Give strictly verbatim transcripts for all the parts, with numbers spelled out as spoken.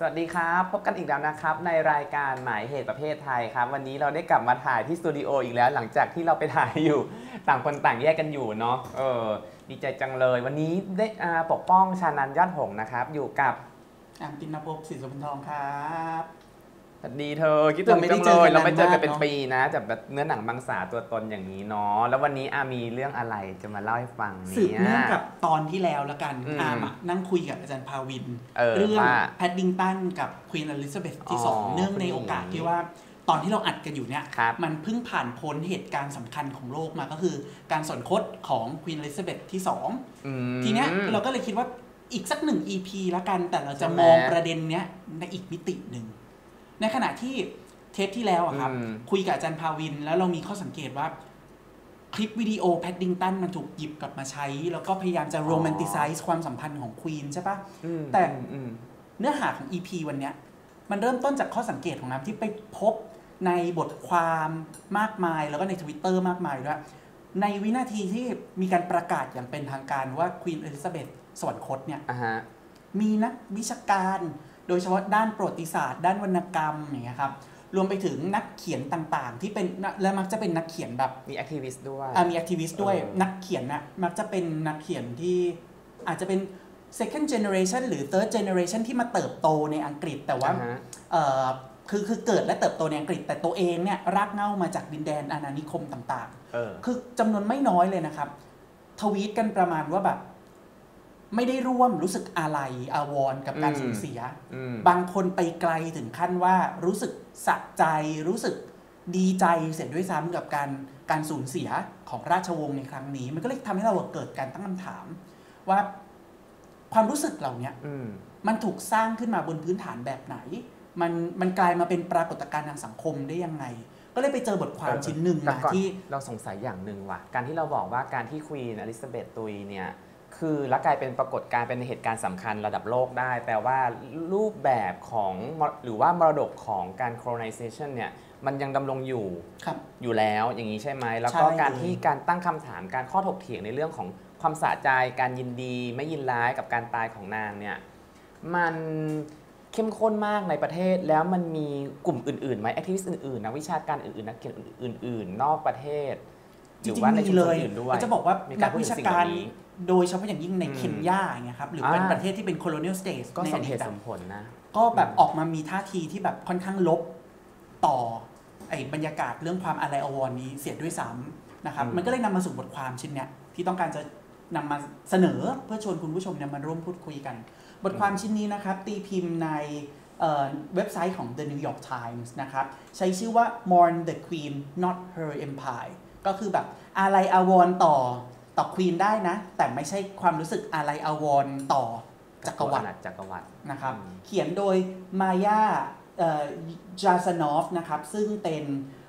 สวัสดีครับพบกันอีกแล้วนะครับในรายการหมายเหตุประเภทไทยครับวันนี้เราได้กลับมาถ่ายที่สตูดิโออีกแล้วหลังจากที่เราไปถ่ายอยู่ต่างคนต่างแยกกันอยู่เนาะเออดีใจจังเลยวันนี้ได้ปกป้องชานันท์ยอดหงส์นะครับอยู่กับอามตินภพศิษย์สุพรรณทองครับสวัสดีเธอคิดถึงจังเลยเราไม่เจอกันเป็นปีนะแต่แบบเนื้อหนังบางสาตัวตนอย่างนี้เนาะแล้ววันนี้อามีเรื่องอะไรจะมาเล่าให้ฟังเนี่ยสืบเนื่องกับตอนที่แล้วละกันอามนั่งคุยกับอาจารย์ภาวินเรื่องแพดดิงตันกับควีนอลิซาเบธที่สองเนื่องในโอกาสที่ว่าตอนที่เราอัดกันอยู่เนี่ยมันเพิ่งผ่านพ้นเหตุการณ์สำคัญของโลกมาก็คือการสวรรคตของควีนอลิซาเบธที่สองทีเนี้ยเราก็เลยคิดว่าอีกสักหนึ่ง อี พี ละกันแต่เราจะมองประเด็นเนี้ยในอีกมิติหนึ่งในขณะที่เทปที่แล้วอะครับคุยกับอาจารย์ภาวินแล้วเรามีข้อสังเกตว่าคลิปวิดีโอแพดดิงตันมันถูกหยิบกลับมาใช้แล้วก็พยายามจะโรแมนติไซซ์ความสัมพันธ์ของควีนใช่ปะแต่เนื้อหาของ อี พี วันเนี้ยมันเริ่มต้นจากข้อสังเกตของน้ำที่ไปพบในบทความมากมายแล้วก็ใน Twitter มากมายด้วยในวินาทีที่มีการประกาศอย่างเป็นทางการว่าควีนอลิซาเบธสวรรคตเนี่ย uh-huh. มีนักวิชาการโดยเฉพาะด้านประวัติศาสตร์ด้านวรรณกรรมอย่างเงี้ยครับรวมไปถึงนักเขียนต่างๆที่เป็นและมักจะเป็นนักเขียนแบบมีแอคทิวิสต์ด้วยอ่ามีแอคทิวิสต์ด้วยนักเขียนนะมักจะเป็นนักเขียนที่อาจจะเป็น second generation หรือ third generation ที่มาเติบโตในอังกฤษแต่ว่า uh-huh. เอ่อคือคือเกิดและเติบโตในอังกฤษแต่ตัวเองเนี่ยรากเหง้ามาจากดินแดนอาณานิคมต่างๆคือจำนวนไม่น้อยเลยนะครับทวีตกันประมาณว่าแบบไม่ได้ร่วมรู้สึกอาลัยอาวรณ์กับการสูญเสียบางคนไปไกลถึงขั้นว่ารู้สึกสะใจรู้สึกดีใจเสียด้วยซ้ำกับการการสูญเสียของราชวงศ์ในครั้งนี้มันก็เลยทำให้เราเกิดการตั้งคำถามว่าความรู้สึกเหล่านี้มันถูกสร้างขึ้นมาบนพื้นฐานแบบไหนมันมันกลายมาเป็นปรากฏการณ์ทางสังคมได้ยังไงก็เลยไปเจอบทความชิ้นหนึ่งมาที่เราสงสัยอย่างหนึ่งว่ะการที่เราบอกว่าการที่ควีนอลิซาเบธตุยเนี่ยคือและกลายเป็นปรากฏการณ์เป็นเหตุการณ์สำคัญระดับโลกได้แปลว่ารูปแบบของหรือว่ามรดกของการ colonization เนี่ยมันยังดำรงอยู่อยู่แล้วอย่างนี้ใช่ไหมแล้วก็การที่การตั้งคำถามการข้อถกเถียงในเรื่องของความสะใจการยินดีไม่ยินร้ายกับการตายของนางเนี่ยมันเข้มข้นมากในประเทศแล้วมันมีกลุ่มอื่นๆไหมแอคทิวิสต์อื่นๆนักวิชาการอื่นๆนักเขียนอื่นๆนอกประเทศหรือว่าในชุมชนอื่นด้วยจะบอกว่านักวิชาการโดยเฉพาะอย่างยิ่งในเคนยาอย่างเงี้ยครับหรือเป็นประเทศที่เป็น colonial state ก็สมเหตุสมผลนะก็แบบออกมามีท่าทีที่แบบค่อนข้างลบต่อไอ้บรรยากาศเรื่องความอาลัยอาวรณ์นี้เสียด้วยซ้ำนะครับมันก็เลยนำมาสู่บทความชิ้นเนี้ยที่ต้องการจะนำมาเสนอเพื่อชวนคุณผู้ชมเนี่ยมาร่วมพูดคุยกันบทความชิ้นนี้นะครับตีพิมพ์ในเว็บไซต์ของ The New York Times นะครับใช้ชื่อว่า Mourn the Queen not her empire ก็คือแบบอาลัยอาวรณ์ต่อต่อควีนได้นะแต่ไม่ใช่ความรู้สึกอาลัยอาวรณ์ต่อจักรวรรดิจักรวรรดินะครับเขียนโดยมายาจาซานอฟนะครับซึ่งเป็น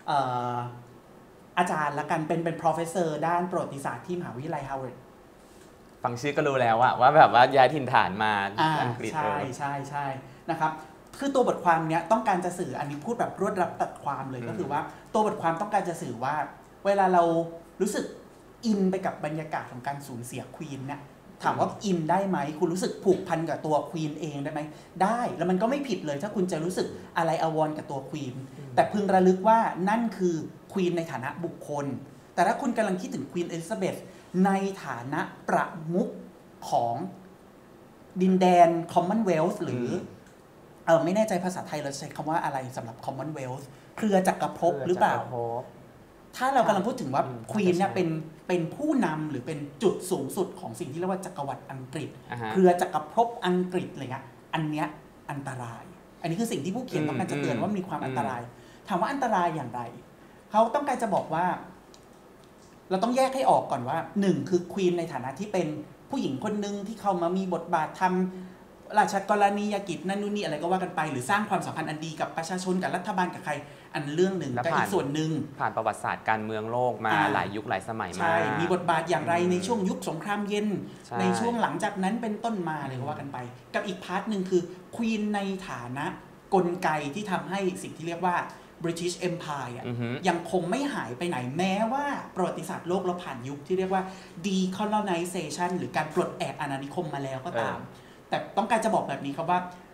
อาจารย์ละกันเป็นเป็น professor ด้านประวัติศาสตร์ที่มหาวิทยาลัยฮาร์วาร์ดฟังชื่อก็รู้แล้วว่าแบบว่าย้ายถิ่นฐานมาอังกฤษใช่ใช่ใช่นะครับคือตัวบทความเนี้ยต้องการจะสื่ออันนี้พูดแบบรวดรัดตัดความเลยก็คือว่าตัวบทความต้องการจะสื่อว่าเวลาเรารู้สึกอินไปกับบรรยากาศของการสูญเสียควีนเนี่ยถามว่าอินได้ไหมคุณรู้สึกผูกพันกับตัวควีนเองได้ไหมได้แล้วมันก็ไม่ผิดเลยถ้าคุณจะรู้สึกอะไรอาวรณ์กับตัวควีนแต่พึงระลึกว่านั่นคือควีนในฐานะบุคคลแต่ถ้าคุณกำลังคิดถึงควีนอลิซาเบธในฐานะประมุขของดินแดน Commonwealth หรือเออไม่แน่ใจภาษาไทยเราใช้คำว่าอะไรสำหรับ Commonwealth เครือจักรภพหรือเปล่าถ้าเรากำลังพูดถึงว่าควีนเนี่ยเป็นเป็นผู้นำหรือเป็นจุดสูงสุดของสิ่งที่เรียกว่าจักรวรรดิอังกฤษ uh-huh. เครือจักรภพอังกฤษอะไรเงี้ยอันเนี้ยอันตรายอันนี้คือสิ่งที่ผู้เขียนต้องการจะเตือนว่ามีความอันตรายถามว่าอันตรายอย่างไรเขาต้องการจะบอกว่าเราต้องแยกให้ออกก่อนว่าหนึ่งคือควีนในฐานะที่เป็นผู้หญิงคนหนึ่งที่เข้ามามีบทบาททำราชกรณียกิจนั่นนู่นนี่อะไรก็ว่ากันไปหรือสร้างความสัมพันธ์อันดีกับประชาชนกับรัฐบาลกับใครอันเรื่องหนึ่งแต่อีกส่วนหนึ่งผ่านประวัติศาสตร์การเมืองโลกมาหลายยุคหลายสมัยมาใช่มีบทบาทอย่างไรในช่วงยุคสงครามเย็นในช่วงหลังจากนั้นเป็นต้นมาอะไรก็ว่ากันไปกับอีกพาร์ทหนึ่งคือควีนในฐานะกลไกที่ทำให้สิ่งที่เรียกว่า British Empire ยังคงไม่หายไปไหนแม้ว่าประวัติศาสตร์โลกเราผ่านยุคที่เรียกว่า decolonization หรือการปลดแอกอาณานิคมมาแล้วก็ตามแต่ต้องการจะบอกแบบนี้ครับว่า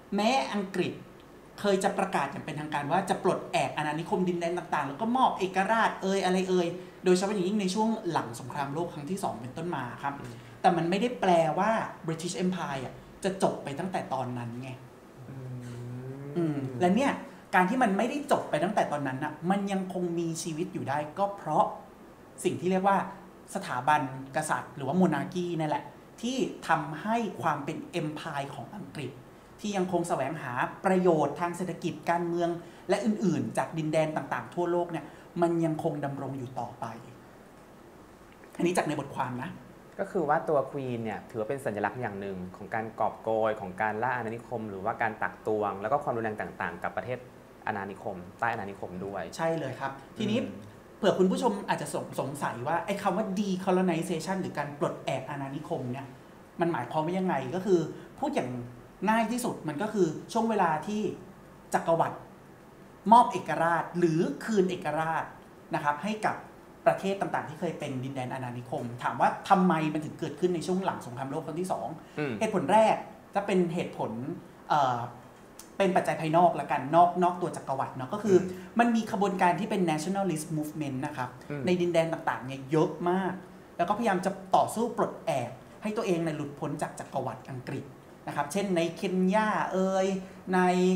แม้อังกฤษเคยจะประกาศอย่างเป็นทางการว่าจะปลดแอกอาณานิคมดินแดนต่างๆแล้วก็มอบเอกราชเอ่ยอะไรเอ่ยโดยเฉพาะอย่างยิ่งในช่วงหลังสงครามโลกครั้งที่สองเป็นต้นมาครับแต่มันไม่ได้แปลว่า British Empire จะจบไปตั้งแต่ตอนนั้นไงอืมและเนี่ยการที่มันไม่ได้จบไปตั้งแต่ตอนนั้นน่ะมันยังคงมีชีวิตอยู่ได้ก็เพราะสิ่งที่เรียกว่าสถาบันกษัตริย์หรือว่าโมนาร์คีนั่นแหละที่ทำให้ความเป็น Empire ของอังกฤษที่ยังคงแสวงหาประโยชน์ทางเศรษฐกิจการเมืองและอื่นๆจากดินแดนต่างๆทั่วโลกเนี่ยมันยังคงดำรงอยู่ต่อไปอันนี้จากในบทความนะก็คือว่าตัวควีนเนี่ยถือว่าเป็นสัญลักษณ์อย่างหนึ่งของการกอบโกยของการล่าอาณานิคมหรือว่าการตักตวงแล้วก็ความรุนแรงต่างๆกับประเทศอาณานิคมใต้อาณานิคมด้วยใช่เลยครับทีนี้เผื่อคุณผู้ชมอาจจะสงสงสัยว่าไอ้คำว่า decolonization หรือการปลดแอกอาณานิคมเนี่ยมันหมายความว่ายังไงก็คือพูดอย่างง่ายที่สุดมันก็คือช่วงเวลาที่จักรวรรดิมอบเอกราชหรือคืนเอกราชนะครับให้กับประเทศต่างๆที่เคยเป็นดินแดนอาณานิคมถามว่าทำไมมันถึงเกิดขึ้นในช่วงหลังสงครามโลกครั้งที่สองเหตุผลแรกจะเป็นเหตุผลเอ่อเป็นปัจจัยภายนอกละกันนอกนอกตัวจักรวรรดิเนาะก็คือมันมีขบวนการที่เป็น nationalist movement นะครับในดินแดนต่างๆเนี่ยเยอะมากแล้วก็พยายามจะต่อสู้ปลดแอกให้ตัวเองในหลุดพ้นจากจักรวรรดิอังกฤษนะครับเช่นในเคนยาเอยใน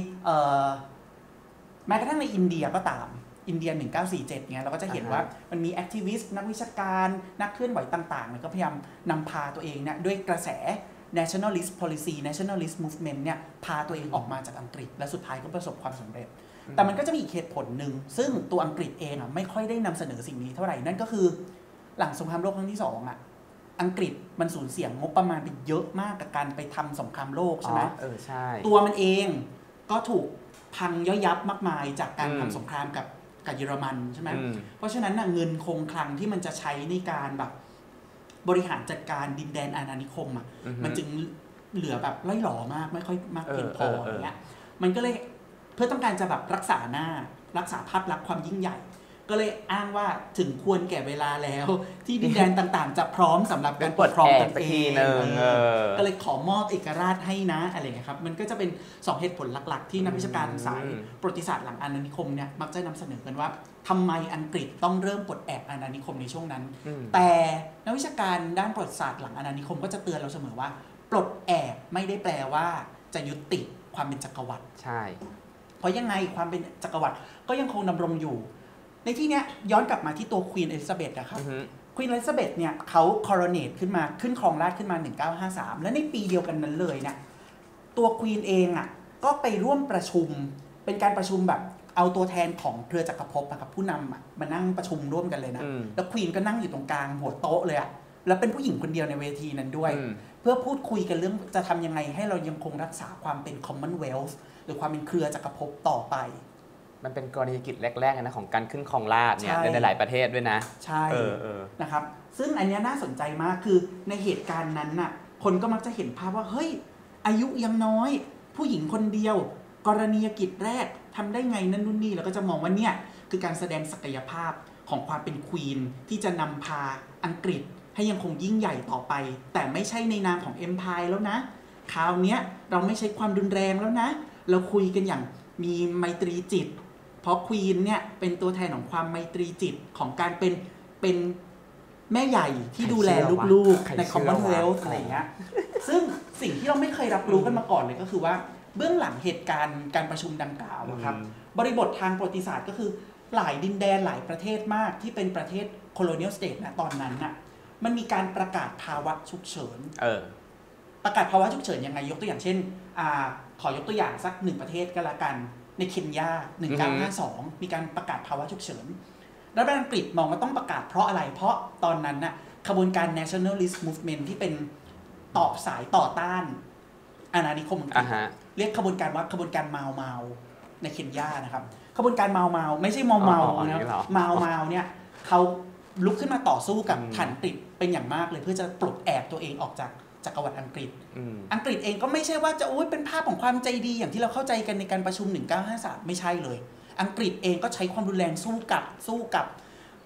แม้กระทั่งในอินเดียก็ตามอินเดียหนึ่งเก้าสี่เจ็ดเนี่ยเราก็จะเห็นว่ามันมีแอคทิวิสต์นักวิชาการนักเคลื่อนไหวต่างๆเนี่ยก็พยายามนำพาตัวเองเนี่ยด้วยกระแส nationalist policy nationalist movement เนี่ยพาตัวเองออกมาจากอังกฤษและสุดท้ายก็ประสบความสำเร็จแต่มันก็จะมีอีกเหตุผลหนึ่งซึ่งตัวอังกฤษเองอ่ะไม่ค่อยได้นำเสนอสิ่งนี้เท่าไหร่นั่นก็คือหลังสงครามโลกครั้งที่สองอ่ะอังกฤษมันสูญเสียงบประมาณไปเยอะมากกับการไปทำสงครามโลกใช่ไหมเออใช่ตัวมันเองก็ถูกพังย่อยยับมากมายจากการทำสงครามกับกับเยอรมันใช่ไหมเพราะฉะนั้นเงินคงคลังที่มันจะใช้ในการแบบบริหารจัดการดินแดนอาณานิคมอ่ะมันจึงเหลือแบบล่อยหลอมากไม่ค่อยมากเพียงพออย่างเงี้ยมันก็เลยเพื่อต้องการจะแบบรักษาหน้ารักษาภาพลักษณ์ความยิ่งใหญ่ก็เลยอ้างว่าถึงควรแก่เวลาแล้วที่ดินแดนต่างๆจะพร้อมสำหรับการปกครองตนเองก็เลยขอมอบเอกราชให้นะอะไรเงี้ยครับมันก็จะเป็นสองเหตุผลหลักๆที่นักวิชาการสายประวัติศาสตร์หลังอาณานิคมเนี่ยมักจะนำเสนอกันว่าทำไมอังกฤษต้องเริ่มปลดแอกอาณานิคมในช่วงนั้นแต่นักวิชาการด้านประวัติศาสตร์หลังอาณานิคมก็จะเตือนเราเสมอว่าปลดแอกไม่ได้แปลว่าจะยุติความเป็นจักรวรรดิใช่เพราะยังไงความเป็นจักรวรรดิก็ยังคงดำรงอยู่ในที่นี้ย้อนกลับมาที่ตัวควีนเอลิซาเบธนะครับควีนเอลิซาเบธเนี่ยเขาคอโรเนตขึ้นมาขึ้นครองราชย์ขึ้นมาหนึ่งเก้าห้าสามและในปีเดียวกันนั้นเลยเนี่ยตัวควีนเองอ่ะก็ไปร่วมประชุมเป็นการประชุมแบบเอาตัวแทนของเครือจักรภพกับผู้นำมานั่งประชุมร่วมกันเลยนะแล้วควีนก็นั่งอยู่ตรงกลางหัวโต๊ะเลยอ่ะแล้วเป็นผู้หญิงคนเดียวในเวทีนั้นด้วยเพื่อพูดคุยกันเรื่องจะทำยังไงให้เรายังคงรักษาความเป็น Commonwealth หรือความเป็นเครือจักรภพต่อไปมันเป็นกรณียกิจแรกๆนะของการขึ้นครองราชย์เนี่ยในหลายประเทศด้วยนะใช่นะครับซึ่งอันนี้น่าสนใจมากคือในเหตุการณ์นั้นน่ะคนก็มักจะเห็นภาพว่าเฮ้ยอายุยังน้อยผู้หญิงคนเดียวกรณียกิจแรกทำได้ไงนั่นนู่นนี่แล้วก็จะมองว่าเนี่ยคือการแสดงศักยภาพของความเป็นควีนที่จะนำพาอังกฤษให้ยังคงยิ่งใหญ่ต่อไปแต่ไม่ใช่ในนามของ Empire แล้วนะคราวนี้เราไม่ใช้ความรุนแรงแล้วนะเราคุยกันอย่างมีไมตรีจิตเพราะควีนเนี่ยเป็นตัวแทนของความไมตรีจิตของการเป็นเป็นแม่ใหญ่ที่ดูแลลูกๆใน Commonwealth อะไรอย่างเงี้ยซึ่งสิ่งที่เราไม่เคยรับรู้กันมาก่อนเลยก็คือว่าเบื้องหลังเหตุการณ์การประชุมดังกล่าวนะครับบริบททางประวัติศาสตร์ก็คือหลายดินแดนหลายประเทศมากที่เป็นประเทศ colonial state นะตอนนั้นน่ะมันมีการประกาศภาวะฉุกเฉินประกาศภาวะฉุกเฉินยังไงยกตัวอย่างเช่นอ่าขอยกตัวอย่างสักหนึ่งประเทศก็แล้วกันในเคนยาหนึ่งเก้าห้าสองมีการประกาศภาวะฉุกเฉินรัฐบาลอังกฤษมองว่าต้องประกาศเพราะอะไรเพราะตอนนั้นน่ะขบวนการ nationalist movement ที่เป็นต่อสายต่อต้านอาณานิคมอังกฤษเรียกขบวนการว่าขบวนการเมาเมาในเคนยานะครับขบวนการเมาเมาไม่ใช่เมาเมานะเมาเมาเนี่ยเขาลุกขึ้นมาต่อสู้กับฐานอังกฤษเป็นอย่างมากเลยเพื่อจะปลดแอกตัวเองออกจากจักรวรรดิอังกฤษอังกฤษเองก็ไม่ใช่ว่าจะโอ้ยเป็นภาพของความใจดีอย่างที่เราเข้าใจกันในการประชุมหนึ่งเก้าห้าสามไม่ใช่เลยอังกฤษเองก็ใช้ความรุนแรงสู้กับสู้กับ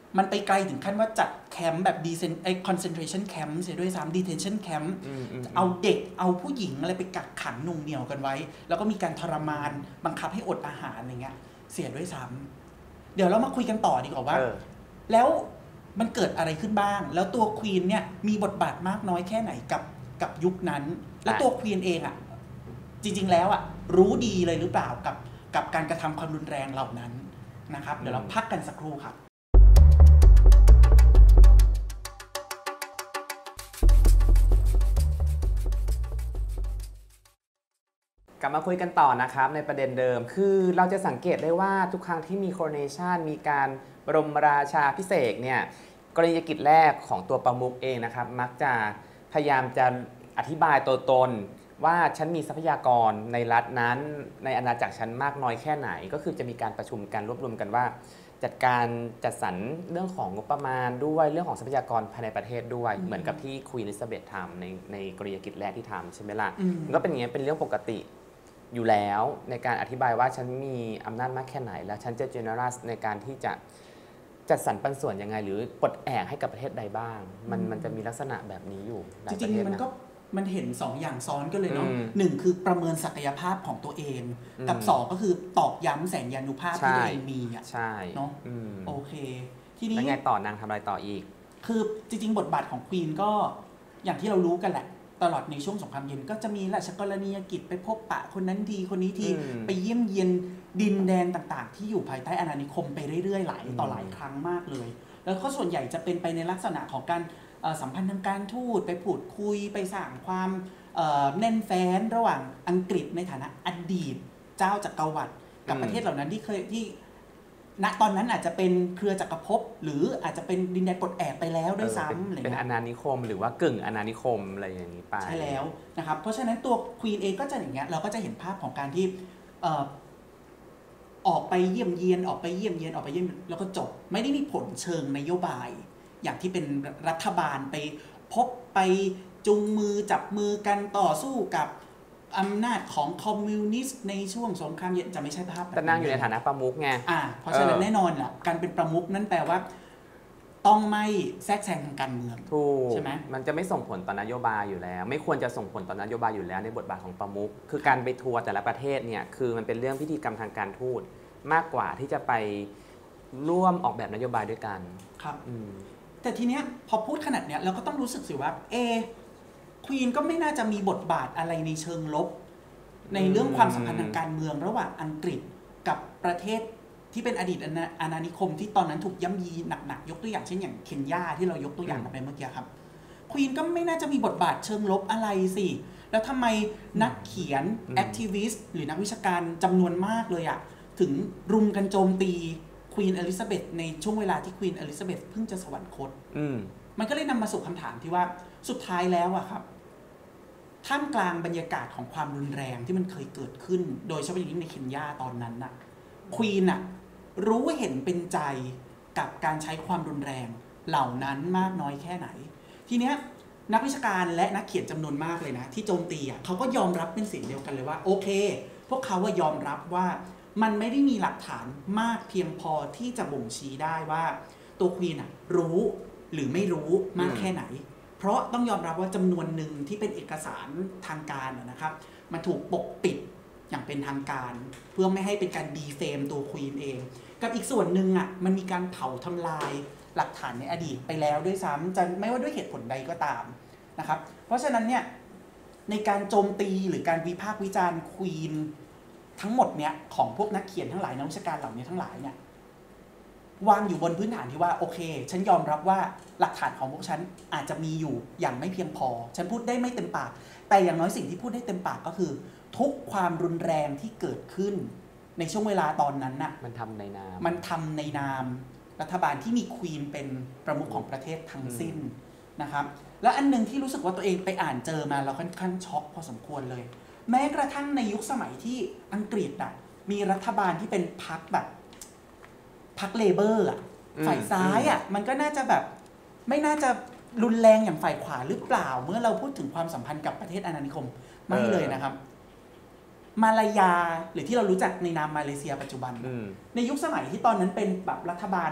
มันไปไกลถึงขั้นว่าจัดแคมป์แบบดีเซนไอคอนเซนเทรชันแคมป์เสียด้วยซ้ำดีเทนชันแคมป์เอาเด็กเอาผู้หญิงอะไรไปกักขังหน่วงเหนี่ยวกันไว้แล้วก็มีการทรมานบังคับให้อดอาหารอะไรเงี้ยเสียด้วยซ้ำเดี๋ยวเรามาคุยกันต่อดีกว่าว่าแล้วมันเกิดอะไรขึ้นบ้างแล้วตัวควีนเนี่ยมีบทบาทมากน้อยแค่ไหนกับกับยุคนั้นแล้วตัวควีนเองอ่ะจริงๆแล้วอ่ะรู้ดีเลยหรือเปล่ากับกับการกระทำความรุนแรงเหล่านั้นนะครับเดี๋ยวเราพักกันสักครู่ครับกลับมาคุยกันต่อนะครับในประเด็นเดิมคือเราจะสังเกตได้ว่าทุกครั้งที่มี coronation มีการบรมราชาภิเษกเนี่ยกรณียกิจแรกของตัวประมุขเองนะครับมักจะพยายามจะอธิบายตัวตนว่าฉันมีทรัพยากรในรัฐนั้นในอาณาจักรฉันมากน้อยแค่ไหนก็คือจะมีการประชุมกันรวบรวมกันว่าจัดการจัดสรรเรื่องของงบประมาณด้วยเรื่องของทรัพยากรภายในประเทศด้วยเหมือนกับที่ควีนอลิซาเบธทำในในกรณียกิจแรกที่ทำใช่ไหมล่ะมันก็เป็นอย่างนี้เป็นเรื่องปกติอยู่แล้วในการอธิบายว่าฉันมีอำนาจมากแค่ไหนแล้วฉันจะ generous ในการที่จะจัดสรรปันส่วนยังไงหรือปลดแอกให้กับประเทศใดบ้างมันมันจะมีลักษณะแบบนี้อยู่จริงๆมันก็มันเห็นสองอย่างซ้อนกันเลยเนาะหนึ่งคือประเมินศักยภาพของตัวเองกับสองก็คือตอกย้ำแสนยานุภาพที่ตัวเองมีอ่ะเนาะโอเคทีนี้แล้วไงต่อนางทำอะไรต่ออีกคือจริงๆบทบาทของควีนก็อย่างที่เรารู้กันแหละตลอดในช่วงสงครามเย็นก็จะมีราชกรณียกิจไปพบปะคนนั้นทีคนนี้ทีไปเยี่ยมเยียนดินแดนต่างๆที่อยู่ภายใต้อาณานิคมไปเรื่อยๆหลายต่อหลายครั้งมากเลยแล้วก็ส่วนใหญ่จะเป็นไปในลักษณะของการสัมพันธ์ทางการทูตไปพูดคุยไปสร้างความแน่นแฟ้นระหว่างอังกฤษในฐานะอดีตเจ้าจักรวรรดิกับประเทศเหล่านั้นที่เคยที่ณตอนนั้นอาจจะเป็นเครือจักรภพหรืออาจจะเป็นดินแดนปลดแอกไปแล้วด้วยซ้ำอะไรเป็นอาณานิคมหรือว่ากึ่งอาณานิคมอะไรอย่างนี้ไปใช่แล้วนะครับเพราะฉะนั้นตัวควีนเองก็จะอย่างเงี้ยเราก็จะเห็นภาพของการที่ออกไปเยี่ยมเยียนออกไปเยี่ยมเยียนออกไปเยี่ยมแล้วก็จบไม่ได้มีผลเชิงนโยบายอย่างที่เป็นรัฐบาลไปพบไปจุงมือจับมือกันต่อสู้กับอำนาจของคอมมิวนิสต์ในช่วงสงครามเย็นจะไม่ใช่ภาพแต่นางอยู่ในฐานะประมุขไงอ่าเพราะฉะนั้นแน่นอนแหละการเป็นประมุขนั่นแปลว่าต้องไม่แทรกแซงทางการเมืองถูกใช่ไหมมันจะไม่ส่งผลต่อนโยบายอยู่แล้วไม่ควรจะส่งผลต่อนโยบายอยู่แล้วในบทบาทของประมุขคือการไปทัวร์แต่ละประเทศเนี่ยคือมันเป็นเรื่องพิธีกรรมทางการทูตมากกว่าที่จะไปร่วมออกแบบนโยบายด้วยกันครับแต่ทีเนี้ยพอพูดขนาดเนี้ยเราก็ต้องรู้สึกสิว่าเอควีนก็ไม่น่าจะมีบทบาทอะไรในเชิงลบในเรื่องความสัมพันธ์ทางการเมืองระหว่างอังกฤษกับประเทศที่เป็นอดีตอาณานิคมที่ตอนนั้นถูกย่ำยีหนักๆยกตัวอย่างเช่นอย่างเคนยาที่เรายกตัวอย่างกันไปเมื่อกี้ครับควีนก็ไม่น่าจะมีบทบาทเชิงลบอะไรสิแล้วทำไมนักเขียนแอคทิวิสต์หรือนักวิชาการจำนวนมากเลยอะถึงรุมกันโจมตีควีนอลิซาเบธในช่วงเวลาที่ควีนอลิซาเบธเพิ่งจะสวรรคตมันก็เลยนำมาสู่คำถามที่ว่าสุดท้ายแล้วอะครับท่ามกลางบรรยากาศของความรุนแรงที่มันเคยเกิดขึ้นโดยเฉพาะอย่างยิ่งในเคนยาตอนนั้นน่ะควีนน่ะรู้เห็นเป็นใจกับการใช้ความรุนแรงเหล่านั้นมากน้อยแค่ไหนทีเนี้ยนักวิชาการและนักเขียนจำนวนมากเลยนะที่โจมตีอ่ะเขาก็ยอมรับเป็นเสียงเดียวกันเลยว่าโอเคพวกเขาว่ายอมรับว่ามันไม่ได้มีหลักฐานมากเพียงพอที่จะบ่งชี้ได้ว่าตัวควีนน่ะรู้หรือไม่รู้มากแค่ไหนเพราะต้องยอมรับว่าจำนวนหนึ่งที่เป็นเอกสารทางการนะครับมันถูกปกปิดอย่างเป็นทางการเพื่อไม่ให้เป็นการดีเฟมตัวควีนเองกับอีกส่วนหนึ่งอ่ะมันมีการเผาทำลายหลักฐานในอดีตไปแล้วด้วยซ้ำจะไม่ว่าด้วยเหตุผลใดก็ตามนะครับเพราะฉะนั้นเนี่ยในการโจมตีหรือการวิพากษ์วิจารณ์ควีนทั้งหมดเนี่ยของพวกนักเขียนทั้งหลายนักวิชาการเหล่านี้ทั้งหลายเนี่ยวางอยู่บนพื้นฐานที่ว่าโอเคฉันยอมรับว่าหลักฐานของพวกฉันอาจจะมีอยู่อย่างไม่เพียงพอฉันพูดได้ไม่เต็มปากแต่อย่างน้อยสิ่งที่พูดได้เต็มปากก็คือทุกความรุนแรงที่เกิดขึ้นในช่วงเวลาตอนนั้นน่ะมันทำในนามมันทำในนามรัฐบาลที่มีควีนเป็นประมุขของประเทศทั้งสิ้นนะครับแล้วอันนึงที่รู้สึกว่าตัวเองไปอ่านเจอมาแล้วค่อนข้างช็อกพอสมควรเลยแม้กระทั่งในยุคสมัยที่อังกฤษอ่ะมีรัฐบาลที่เป็นพรรคแบบพรรคเลเบอร์อ่ะฝ่ายซ้ายอ่ะมันก็น่าจะแบบไม่น่าจะรุนแรงอย่างฝ่ายขวาหรือเปล่าเมื่อเราพูดถึงความสัมพันธ์กับประเทศอาณานิคมไม่เลยนะครับมาลายาหรือที่เรารู้จักในนามมาเลเซียปัจจุบันในยุคสมัยที่ตอนนั้นเป็นแบบรัฐบาล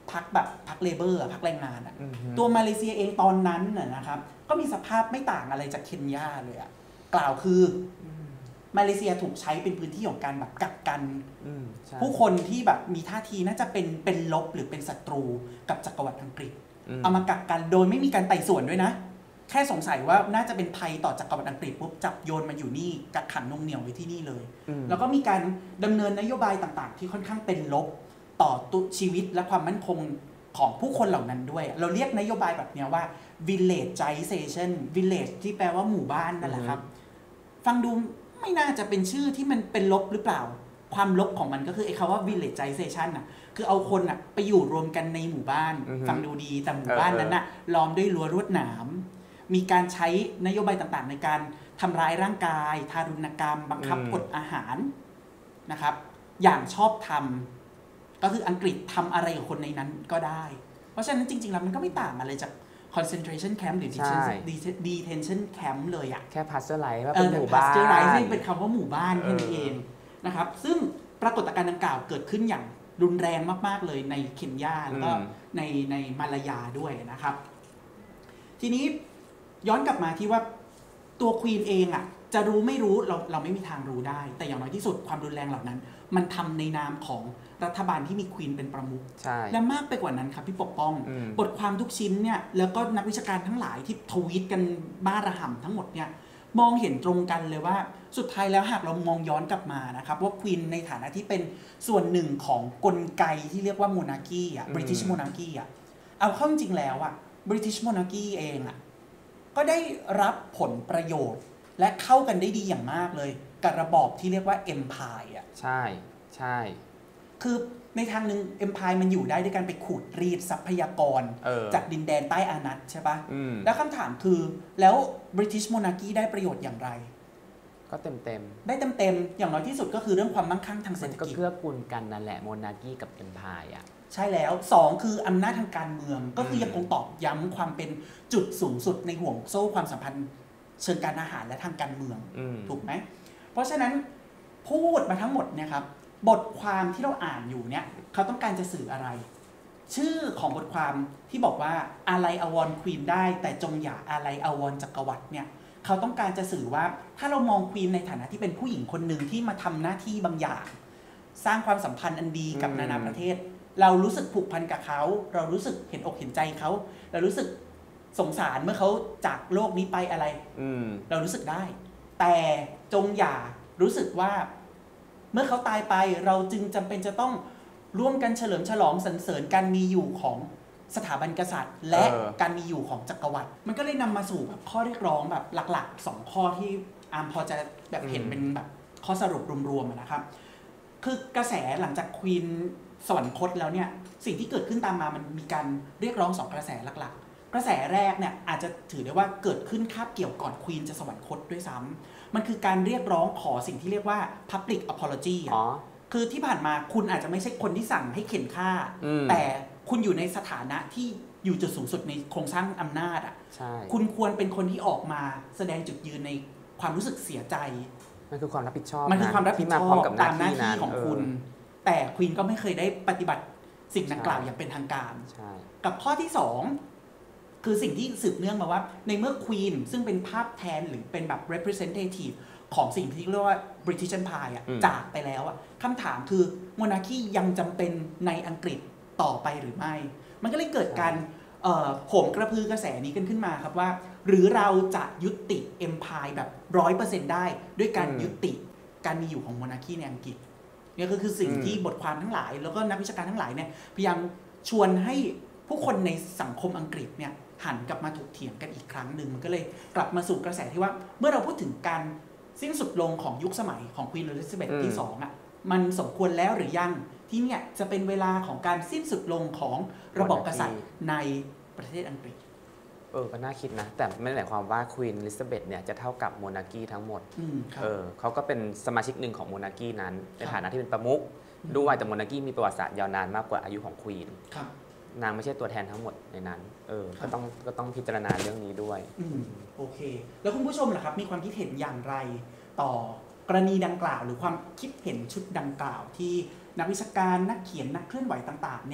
พรรคแบบพรรคเลเบอร์พรรคแรงงานอ่ะตัวมาเลเซียเองตอนนั้นน่ะนะครับก็มีสภาพไม่ต่างอะไรจากเคนยาเลยอ่ะกล่าวคือมาเลเซียถูกใช้เป็นพื้นที่ของการแบบกักกันผู้คนที่แบบมีท่าทีน่าจะเป็นเป็นลบหรือเป็นศัตรูกับจักรวรรดิอังกฤษเอามากักกันโดยไม่มีการไต่สวนด้วยนะแค่สงสัยว่าน่าจะเป็นภัยต่อจักรวรรดิอังกฤษปุ๊บจับโยนมาอยู่นี่กักขังนงเหนี่ยวไว้ที่นี่เลยแล้วก็มีการดำเนินนโยบายต่างๆที่ค่อนข้างเป็นลบต่อตุชีวิตและความมั่นคงของผู้คนเหล่านั้นด้วยเราเรียกนโยบายแบบนี้ว่า villageization village ที่แปลว่าหมู่บ้านนั่นแหละครับฟังดูไม่น่าจะเป็นชื่อที่มันเป็นลบหรือเปล่าความลบของมันก็คือไอ้คำว่า villageization น่ะคือเอาคนน่ะไปอยู่รวมกันในหมู่บ้านฟังดูดีแต่หมู่บ้านนั้นน่ะล้อมด้วยรั้วลวดหนามมีการใช้นโยบายต่างๆในการทำร้ายร่างกายทารุณกรรมบังคับอดอาหารนะครับอย่างชอบธรรมก็คืออังกฤษทำอะไรกับคนในนั้นก็ได้เพราะฉะนั้นจริงๆแล้วมันก็ไม่ต่างอะไรจาก concentration camp หรือ detention camp เลยอะแค่ pasteurize ว่าเป็นหมู่บ้าน pasteurize ที่เป็นคำว่าหมู่บ้านแค่นั้นเองนะครับซึ่งปรากฏการณ์ดังกล่าวเกิดขึ้นอย่างรุนแรงมากๆเลยในเคนยาแล้วก็ในในมาลายาด้วยนะครับทีนี้ย้อนกลับมาที่ว่าตัวควีนเองอ่ะจะรู้ไม่รู้เราเราไม่มีทางรู้ได้แต่อย่างน้อยที่สุดความรุนแรงเหล่านั้นมันทำในนามของรัฐบาลที่มีควีนเป็นประมุขและมากไปกว่านั้นครับพี่ปกป้องบทความทุกชิ้นเนี่ยแล้วก็นักวิชาการทั้งหลายที่ทวีตกันบ้าระห่ำทั้งหมดเนี่ยมองเห็นตรงกันเลยว่าสุดท้ายแล้วหากเรามองย้อนกลับมานะครับว่าควีนในฐานะที่เป็นส่วนหนึ่งของกลไกที่เรียกว่าโมนาร์คีอ่ะ British Monarchy อ่ะเอาเข้าจริงๆแล้วอ่ะ British Monarchy เองอ่ะก็ได้รับผลประโยชน์และเข้ากันได้ดีอย่างมากเลยกับระบอบที่เรียกว่า Empire อ่ะใช่ใช่คือในทางหนึ่ง Empire มันอยู่ได้ด้วยการไปขูดรีดทรัพยากรจากดินแดนใต้อานัตใช่ปะแล้วคำถามคือแล้ว British Monarchy ได้ประโยชน์อย่างไรก็เต็มเต็มได้เต็มเต็มอย่างน้อยที่สุดก็คือเรื่องความมั่งคั่งทางเศรษฐกิจก็เกื้อกูลกันนั่นแหละ Monarchy กับ Empire อ่ะใช่แล้วสองคืออำนาจทางการเมืองก็คือยังคงตอกย้ำความเป็นจุดสูงสุดในห่วงโซ่ความสัมพันธ์เชิงการอาหารและทางการเมืองถูกไหมเพราะฉะนั้นพูดมาทั้งหมดเนี่ยครับบทความที่เราอ่านอยู่เนี่ยเขาต้องการจะสื่ออะไรชื่อของบทความที่บอกว่าอาลัยอาวรณ์ควีนได้แต่จงอย่าอาลัยอาวรณ์จักรวรรดิเนี่ยเขาต้องการจะสื่อว่าถ้าเรามองควีนในฐานะที่เป็นผู้หญิงคนหนึ่งที่มาทำหน้าที่บางอย่างสร้างความสัมพันธ์อันดีกับนานาประเทศเรารู้สึกผูกพันกับเขาเรารู้สึกเห็นอกเห็นใจเขาเรารู้สึกสงสารเมื่อเขาจากโลกนี้ไปอะไรเรารู้สึกได้แต่จงอย่ารู้สึกว่าเมื่อเขาตายไปเราจึงจำเป็นจะต้องร่วมกันเฉลิมฉลองสรรเสริญการมีอยู่ของสถาบันกษัตริย์และการมีอยู่ของจักรวรรดิมันก็เลยนำมาสู่แบบข้อเรียกร้องแบบหลักๆสองข้อที่อาร์มพอจะแบบเห็นเป็นแบบข้อสรุปรวมๆนะครับคือกระแสหลังจากควีนสวรรคตแล้วเนี่ยสิ่งที่เกิดขึ้นตามมามันมีการเรียกร้องสองกระแสหลักๆกระแสแรกเนี่ยอาจจะถือได้ว่าเกิดขึ้นคาบเกี่ยวก่อนควีนจะสวรรคตด้วยซ้ำมันคือการเรียกร้องขอสิ่งที่เรียกว่า public apology อ่ะคือที่ผ่านมาคุณอาจจะไม่ใช่คนที่สั่งให้เข็นฆ่าแต่คุณอยู่ในสถานะที่อยู่จุดสูงสุดในโครงสร้างอำนาจอ่ะคุณควรเป็นคนที่ออกมาแสดงจุดยืนในความรู้สึกเสียใจมันคือความรับผิดชอบมันคือความรับผิดชอบตามหน้าที่ของคุณแต่ควีนก็ไม่เคยได้ปฏิบัติสิ่งดังกล่าวอย่างเป็นทางการกับข้อที่สองคือสิ่งที่สืบเนื่องมาว่าในเมื่อควีนซึ่งเป็นภาพแทนหรือเป็นแบบ representative ของสิ่งที่เรียกว่า British Empire อ่ะจากไปแล้วอ่ะคำถามคือโมนาร์คียังจำเป็นในอังกฤษต่อไปหรือไม่มันก็เลยเกิดการโหมกระพือกระแสนี้กันขึ้นมาครับว่าหรือเราจะยุติ Empire แบบ ร้อยเปอร์เซ็นต์ ได้ด้วยการยุติการมีอยู่ของโมนาร์คีในอังกฤษนี่ก็คือสิ่งที่บทความทั้งหลายแล้วก็นักวิชาการทั้งหลายเนี่ยพยายามชวนให้ผู้คนในสังคมอังกฤษเนี่ยหันกลับมาถกเถียงกันอีกครั้งหนึ่งมันก็เลยกลับมาสู่กระแสที่ว่าเมื่อเราพูดถึงการสิ้นสุดลงของยุคสมัยของควีนอลิซาเบธที่สองอ่ะมันสมควรแล้วหรือยังที่เนี่ยจะเป็นเวลาของการสิ้นสุดลงของระบบกษัตริย์ในประเทศอังกฤษเออก็น่าคิดนะแต่ไม่ได้หมายความว่าควีนอลิซาเบธเนี่ยจะเท่ากับโมนาร์คีทั้งหมดเออเขาก็เป็นสมาชิกหนึ่งของโมนาร์คีนั้นในฐานะที่เป็นประมุขด้วยแต่โมนาร์คีมีประวัติศาสตร์ยาวนานมากกว่าอายุของควีนนางไม่ใช่ตัวแทนทั้งหมดในนั้นเออก็ต้องก็ต้องพิจารณาเรื่องนี้ด้วยอืมโอเคแล้วคุณผู้ชมล่ะครับมีความคิดเห็นอย่างไรต่อกรณีดังกล่าวหรือความคิดเห็นชุดดังกล่าวที่นักวิชาการนักเขียนนักเคลื่อนไหวต่างๆเนี่ย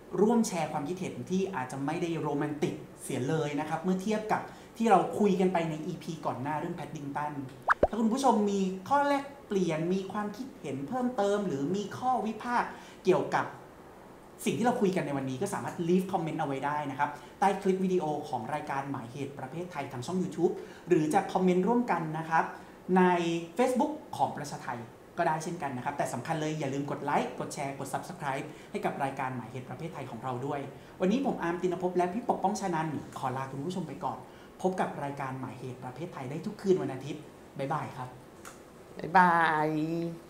ร่วมแชร์ความคิดเห็นที่อาจจะไม่ได้โรแมนติกเสียเลยนะครับเมื่อเทียบกับที่เราคุยกันไปใน อี พี ก่อนหน้าเรื่องแพดดิงตันถ้าคุณผู้ชมมีข้อแลกเปลี่ยนมีความคิดเห็นเพิ่มเติมหรือมีข้อวิพากษ์เกี่ยวกับสิ่งที่เราคุยกันในวันนี้ก็สามารถ leave comment เอาไว้ได้นะครับใต้คลิปวิดีโอของรายการหมายเหตุประเภทไทยทางช่อง YouTube หรือจะคอมเมนต์ร่วมกันนะครับใน Facebook ของประชาไทยก็ได้เช่นกันนะครับแต่สำคัญเลยอย่าลืมกดไลค์กดแชร์กด Subscribe ให้กับรายการหมายเหตุประเภทไทยของเราด้วยวันนี้ผมอาร์มตินภพและพี่ปกป้องชนันท์ขอลาคุณผู้ชมไปก่อนพบกับรายการหมายเหตุประเภทไทยได้ทุกคืนวันอาทิตย์บ๊ายบายครับบ๊ายบาย